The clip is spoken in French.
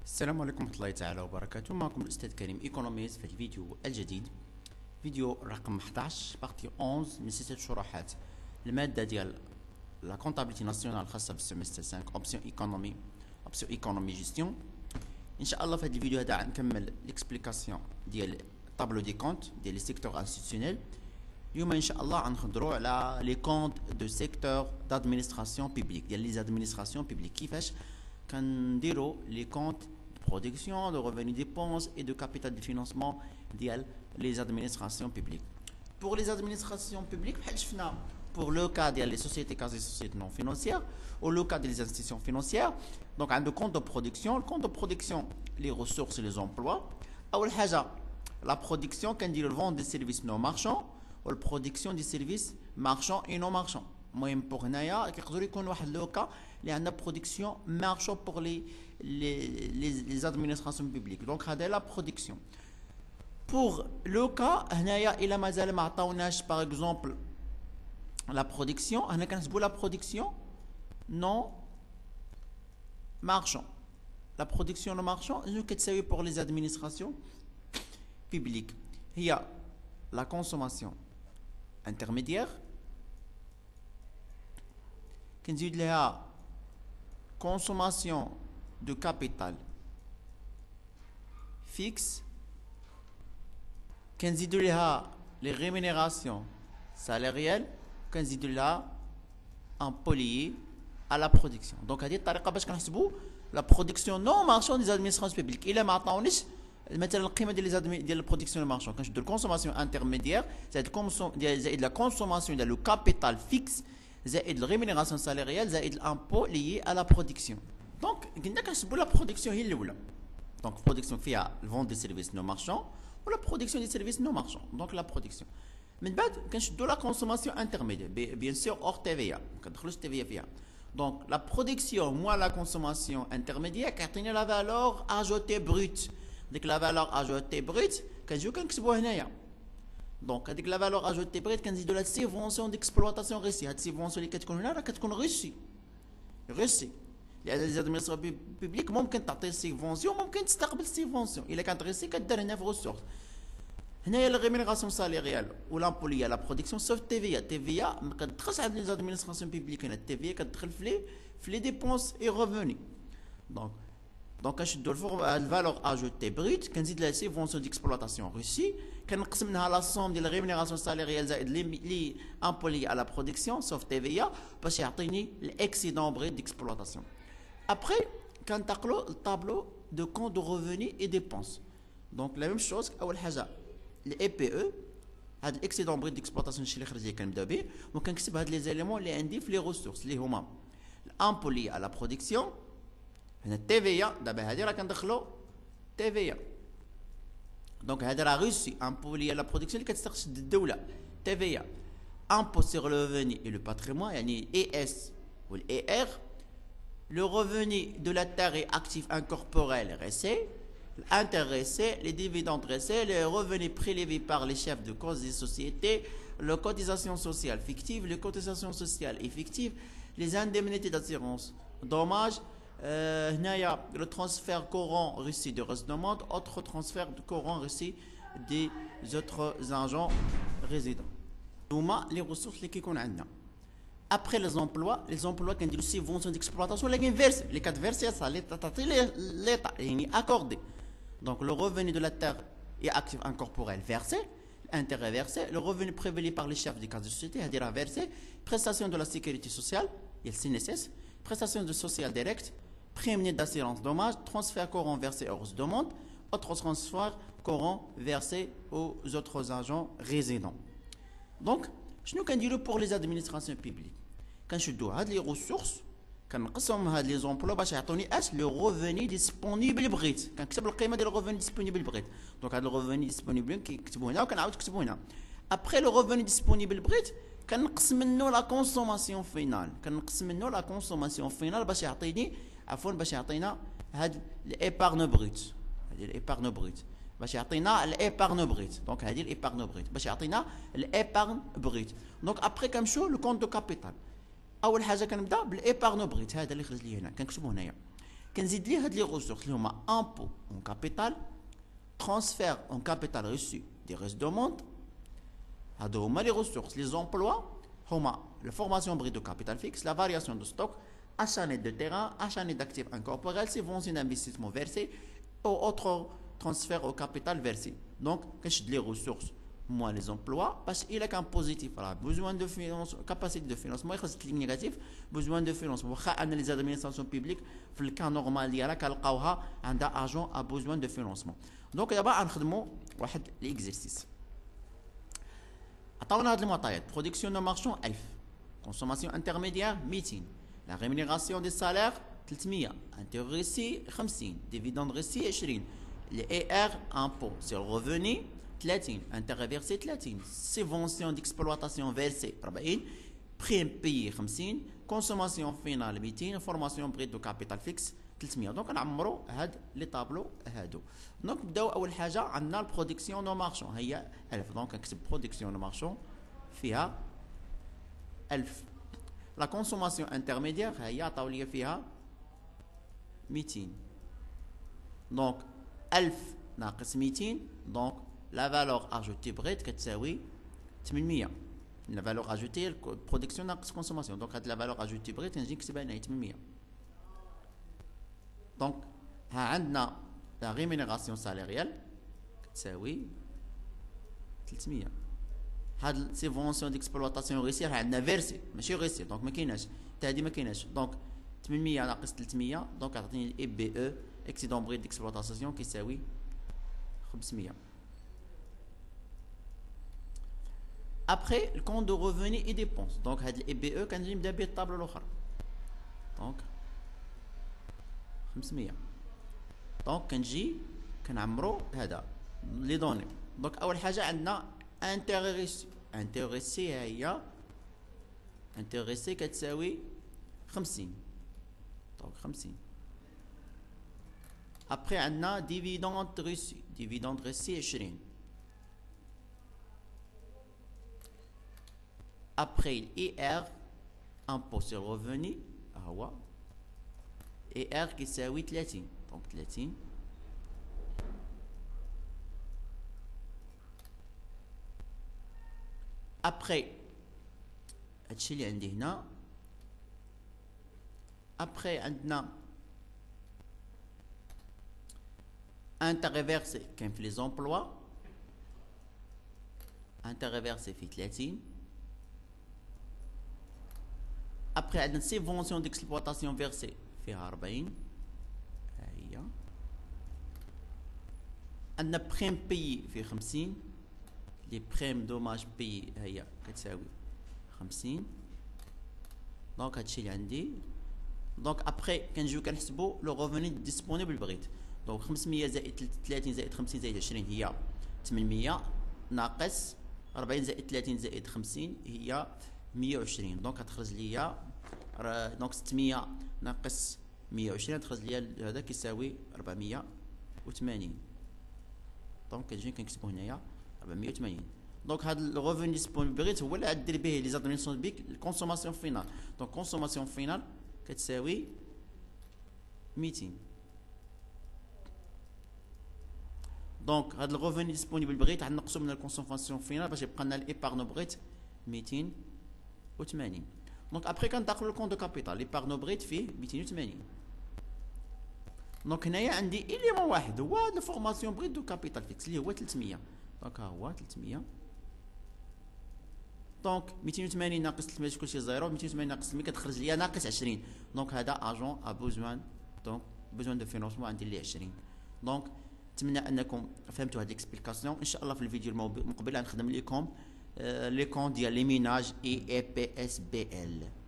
السلام عليكم ورحمة الله تعالى وبركاته. معكم الأستاذ كريم إيكونوميست في الفيديو الجديد، فيديو رقم 11 بارتي 11 من سلسلة شروحات المادة ديال لا كونتابيليتي ناسيونال الخاصة بالسيمستر 5 أوبسيون إيكونومي جيستيون. إن شاء الله في هذا الفيديو هذا غنكمل ليكسبليكاسيون ديال طابلو دي كونت ديال لي سيكتور انستيتيونيل. اليوم إن شاء الله غنهضروا على لي كونت دو سيكتور دادمينستراسيون بيبليك ديال لي زادمينستراسيون بيبليك، كيفاش كنديروا لي كونت production, de revenus dépenses et de capital de financement ديال les administrations publiques. Pour les administrations publiques, pour le cas des sociétés quasi sociétés non financières ou le cas des institutions financières, donc un compte de production, le compte de production, les ressources et les emplois. أول حاجة la production كنديروا vente des services non marchands ou la production des services marchands et non marchands. المهم pour هنايا كيقدر يكون واحد لو كا اللي عندنا برودكسيون مارشو pour les administrations publiques. Donc هذا la production. Pour le cas هنايا إلا مازال ما عطاوناش par exemple la production، هنا كنحسبوا la production non marchand. La production non marchand شنو كتساوي pour les administrations publiques؟ هي la consommation intermédiaire كنزيد لها consommation de capital fixe كنزيدوا لها les rémunérations salariales كنزيدوا لها impôt lié à la production. Donc هذه الطريقه باش كنحسبوا la production non marchande des administrations publiques. الا ما عطاونيش مثلا القيمه ديال البرودكسيون مارشون كنشدوا الكونسوماسيون انترميديير زائد لا كونسوماسيون ديال لو كابيتال فيكس زائد الريمينيراسيون سالاريال زائد الامبو ليي على برودكسيون. دونك قلنا كنحسبوا لا برودكسيون هي الاولى. دونك برودكسيون فيها الفون دي سيرفيس نو مارشون ولا برودكسيون دي سيرفيس نو مارشون. دونك لا برودكسيون من بعد كنشدوا لا كونسوماسيون انترميديير بيان سور اور تي في ما كندخلوش تي في فيها. دونك لا برودكسيون موا لا كونسوماسيون انترميديير كيعطينا لا فالور اجوتي بروت. ديك لا فالور اجوتي بروت كنجيو كنكتبوها هنايا. دونك هذيك لا فالور اجوتي بريت كنزيدوا لها سيفونسيون ديكسبلوطاسيون ريسي. هاد السيفونسيون اللي كتكون هنا راه كتكون ريسي لان ليزادمينستراسيون بيبليك ممكن تعطي سيفونسيون ممكن تستقبل سيفونسيون. الا كانت ريسي كدار هنا في ريسورس. هنايا لا ريمينيراسيون سالاريال ولامبوليه لا برودكسيون سوف تي في ما كتدخلش عند ليزادمينستراسيون بيبليك. هنا التي في كتدخل في لي ديبونس اي ريفوني. دونك كنشدوا الفالور اجوتي بريت كنزيد لها سيفونسيون ديكسبلوطاسيون ريسي كنقسم منها لا سوم ديال الريمينيراسيون سالاريال زائد لي امبولي على برودكسيون سوف تي في باش يعطيني الاكسيدون بريت ديكسبلوطاسيون. ابري كنتقلوا للطابلو دو كونت دو ريفوني اي ديبونس. دونك لا ميم شوز اول حاجه الاي بي او هاد الاكسيدون بريت ديكسبلوطاسيون الشيء اللي خرج لي كنبدا به وكنكتب هاد لي زيليمون اللي عندي في لي ريسورس اللي هما الامبولي على برودكسيون. هنا التي في دابا هادي راه كندخلو تي في. دونك هذا راه روسي امبو ليا لا برودكسيون اللي كتستخدم الدوله تي في امبو سيغ لو ريفوني اي لو باتريمون يعني اي اس والاي ار. لو ريفوني دو لا تير اي اكتيف انكوربوريل ريسي الانتريسي لي ديفيدوند ريسي لي ريفوني بريليفي بار لي شيفs de cause des sociétés les cotisations sociales fictives les cotisations sociales effectives les indemnités d'assurance dommages. هنايا le transfert courant reçu de redevance autre transfert de courant reçu des autres agents résidents. هما les ressources اللي كيكون عندنا. après les emplois كنديروا subvention d'exploitation اللي كنفيرسي اللي كتفيرسي اللي تعطي ليطا يعني accordé. donc le revenu de la terre est actif incorporel versé l'intérêt versé le revenu prélevé par les chefs des cas de société هذه راه versé prestation de la sécurité sociale il CNSS prestation de social direct prime d'assurance dommage transfert courant versé aux demandes autre transfert courant versé aux autres agents résidents. donc شنو كنديروا pour les administrations publiques كنشدوا هاد لي ريسورس كنقسمهم هاد لي زومبلوا باش يعطوني اش لو ريفوني ديسپونيبل بغيت. كنكتب القيمه ديال الريفوني ديسپونيبل بغيت. دونك هاد الريفوني ديسپونيبل كيكتبوا هنا وكنعاود نكتبوا هنا. ابري لو ريفوني ديسپونيبل بغيت كنقسم منه لا كونسوماسيون فينال باش يعطيني باش يعطينا هاد الايبارن بروت. هذه الايبارن بروت باش يعطينا الايبارن بروت. دونك هذه الايبارن بروت باش يعطينا الايبارن بروت. دونك ابري كنمشيو لو كونت دو كابيتال. اول حاجه كنبدا بالايبارن بروت هذا اللي خرج لي هنا كنكتبو هنايا. كنزيد ليه هاد لي ريسورس اللي هما امبو اون كابيتال، ترانسفير اون كابيتال ريسو دي ريس دوموند. هادو هما لي ريسورس. لي زومبلوا هما la formation brute de capital fixe, la variation de stock, achat net de terrain, achat net d'actifs incorporels, subventions d'investissement versées ou autres transferts au capital versé. Donc, les ressources, moins les emplois, parce qu'il a qu'un positif, voilà, besoin de finance, capacité de financement, il y a négatif, besoin de financement. On va analyser l'administration publique, dans le cas normal, il y a un agent a besoin de financement. Donc, il y a un l'exercice. عطاونا هاد المعطيات. برودكسيون دو مارشون 1000، كونسوماسيون انترميديير 200، لا ريمونيراسيون دي سالير 300، انتيغ ريسي 50، ديفيدوند ريسي 20، لي اي ار امبو سير ريفوني 30، انتيغ فيرسي 30، سيفونسيون ديكسبلواتاسيون فيرسي 40، بريم بيي 50، كونسوماسيون فينال 200، فورماسيون بريد دو كابيتال فيكس 300. دونك نعمروا هاد لي طابلو هادو. دونك نبداو اول حاجه عندنا البرودكسيون دو مارشون هي 1000. دونك نكتب برودكسيون دو مارشون فيها 1000. لا كونسوماسيون انترميديير هي عطاو لي فيها 200. دونك 1000 ناقص 200، دونك لا فالور اجوتي بريت كتساوي 800. لا فالور اجوتي برودكسيون ناقص كونسوماسيون، دونك هاد لا فالور اجوتي بريت نجي نكتبها هنا 800. دونك ها عندنا لا ريمونيراسيون سالاريال كتساوي 300. هاد سيفونسيون ديكسبلواتاسيون ريسي راه عندنا فيرسي ماشي ريسي، دونك ما كايناش حتى هادي ما كايناش. دونك 800 ناقص 300، دونك عطيني الاي بي او اكسيدون بريد ديكسبلواتاسيون كيساوي 500. ابخي الكون دو روفوني اي ديبونس، دونك هاد الاي بي او كنجي نبدا به الطابلو الاخر. دونك 500. دونك كنجي كنعمرو هذا لي دوني. دونك اول حاجه عندنا انتيغريسي. انتيغريسي هي انتيغريسي كتساوي 50. دونك 50. ابخي عندنا ديفيدوند ريسي. ديفيدوند ريسي 20. ابخي الاي ار امبو سير روفوني هو اي ار كيساوي 30. دونك 30. ابخي هادشي اللي عندي هنا. ابخي عندنا انترفيرسي كاين في لي زومبلوا، انترفيرسي في 30. ابخي عندنا سيفونسيون ديكسبلواتاسيون فيرسي فيها 40. ها هي. عندنا بريم بيي في 50. لي بريم دوماج بيي هي كتساوي 50. دونك هادشي اللي عندي. دونك ابخي كنجيو كنحسبوا لو روفوني ديسپونيبل بغيت. دونك 500 زائد 30 زائد 50 زائد 20 هي 800، ناقص 40 زائد 30 زائد 50 هي 120. دونك غتخرج ليا دونك 600 ناقص 120 تخرج ليا هذا كيساوي 480. دونك كنجي كنكتبو هنايا 480. دونك هاد الريفوني ديسپونيبل بغيت هو اللي غدير به لي زادمينسيون بيك الكونسوماسيون فينال. دونك كونسوماسيون فينال كتساوي 200. دونك هاد الريفوني ديسپونيبل بغيت غنقصو من الكونسوماسيون فينال باش يبقى لنا الايبارنو بغيت 280. دونك ابخي كنتاخدو الكون دو كابيتال ليبارنو بغيت فيه 280. دونك هنايا عندي اليمون واحد هو هاد الفورماسيون بريد دو كابيتال فيكس اللي هو 300. دونك ها هو 300. دونك 280 ناقص 300 كلشي زيرو، 280 ناقص 300 كتخرج ليا ناقص 20. دونك هذا اجون ا بوزوان، دونك بوزوان دو فينونسمون عندي ليه 20. دونك نتمنى انكم فهمتوا هاد ليكسبليكاسيون. ان شاء الله في الفيديو المقبل غنخدم لكم لي كون ديال لي ميناج اي بي اس بي ال.